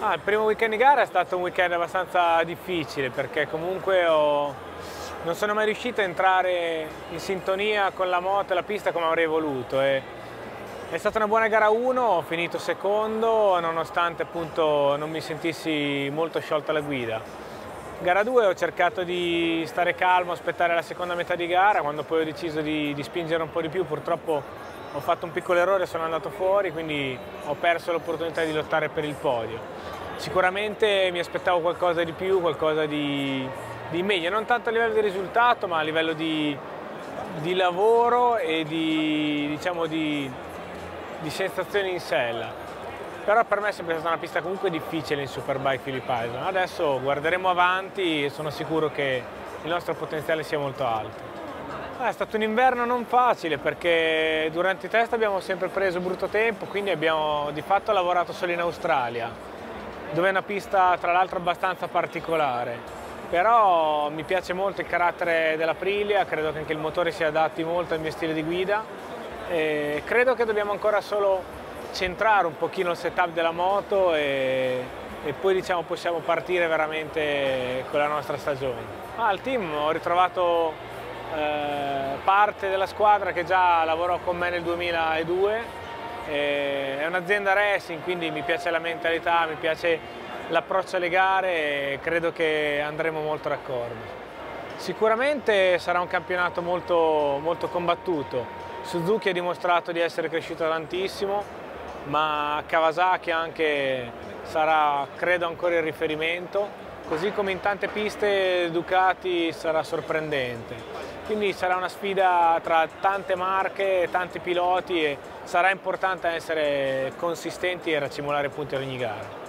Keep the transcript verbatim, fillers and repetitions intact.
Ah, il primo weekend di gara è stato un weekend abbastanza difficile perché comunque ho... non sono mai riuscito a entrare in sintonia con la moto e la pista come avrei voluto. E... È stata una buona gara uno, ho finito secondo nonostante appunto non mi sentissi molto sciolto alla guida. Gara due ho cercato di stare calmo, aspettare la seconda metà di gara, quando poi ho deciso di, di spingere un po' di più purtroppo ho fatto un piccolo errore, sono andato fuori, quindi ho perso l'opportunità di lottare per il podio. Sicuramente mi aspettavo qualcosa di più, qualcosa di, di meglio, non tanto a livello di risultato ma a livello di, di lavoro e di, diciamo, di, di sensazioni in sella. Però per me è sempre stata una pista comunque difficile in Superbike Phillip Island. Adesso guarderemo avanti e sono sicuro che il nostro potenziale sia molto alto. È stato un inverno non facile perché durante i test abbiamo sempre preso brutto tempo, quindi abbiamo di fatto lavorato solo in Australia, dove è una pista tra l'altro abbastanza particolare. Però mi piace molto il carattere dell'Aprilia, credo che anche il motore si adatti molto al mio stile di guida e credo che dobbiamo ancora solo centrare un pochino il setup della moto e, e poi diciamo possiamo partire veramente con la nostra stagione. Ah, al team ho ritrovato Eh, parte della squadra che già lavorò con me nel duemiladue, eh, è un'azienda racing, quindi mi piace la mentalità, mi piace l'approccio alle gare e credo che andremo molto d'accordo. Sicuramente sarà un campionato molto, molto combattuto. Suzuki ha dimostrato di essere cresciuto tantissimo, ma Kawasaki anche sarà, credo, ancora il riferimento. Così come in tante piste Ducati sarà sorprendente. Quindi sarà una sfida tra tante marche, tanti piloti e sarà importante essere consistenti e racimolare punti ad ogni gara.